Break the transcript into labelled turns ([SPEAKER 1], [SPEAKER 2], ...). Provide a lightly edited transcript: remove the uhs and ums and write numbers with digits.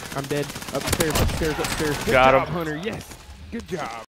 [SPEAKER 1] I'm dead. Upstairs, upstairs, upstairs. Good
[SPEAKER 2] Got
[SPEAKER 1] job,
[SPEAKER 2] him.
[SPEAKER 1] Hunter. Yes. Good job.